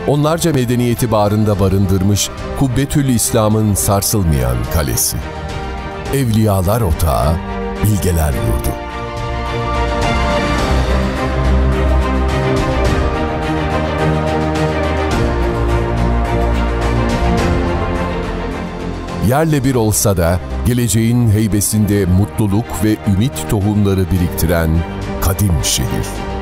onlarca medeniyeti bağrında barındırmış Kubbetül İslam'ın sarsılmayan kalesi. Evliyalar otağı, bilgeler yurdu. Yerle bir olsa da geleceğin heybesinde mutluluk ve ümit tohumları biriktiren kadim şehir.